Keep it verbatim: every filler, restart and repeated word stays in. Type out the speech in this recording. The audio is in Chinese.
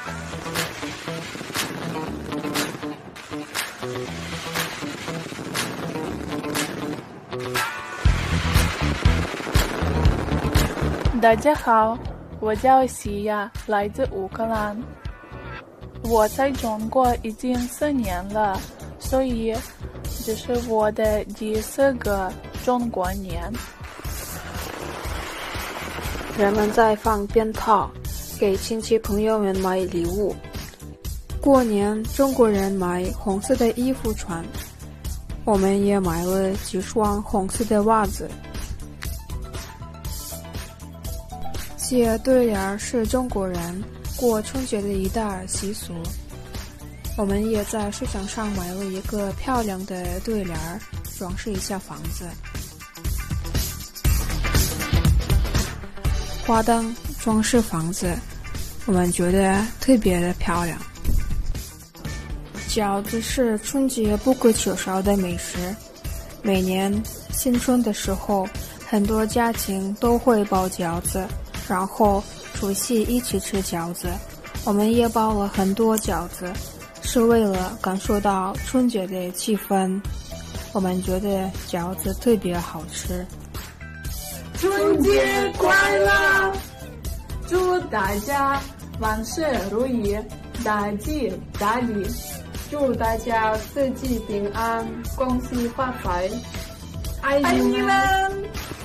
大家好，我叫西亚，来自乌克兰。我在中国已经四年了，所以这是我的第四个中国年。 人们在放鞭炮，给亲戚朋友们买礼物。过年，中国人买红色的衣服穿，我们也买了几双红色的袜子。写对联是中国人过春节的一大习俗，我们也在市场上买了一个漂亮的对联，装饰一下房子。花灯装饰房子，我们觉得特别的漂亮。饺子是春节不可缺少的美食，每年新春的时候，很多家庭都会包饺子，然后除夕一起吃饺子。我们也包了很多饺子，是为了感受到春节的气氛。我们觉得饺子特别好吃。 春节快乐！祝大家万事如意，大吉大利！祝大家四季平安，恭喜发财！爱你们！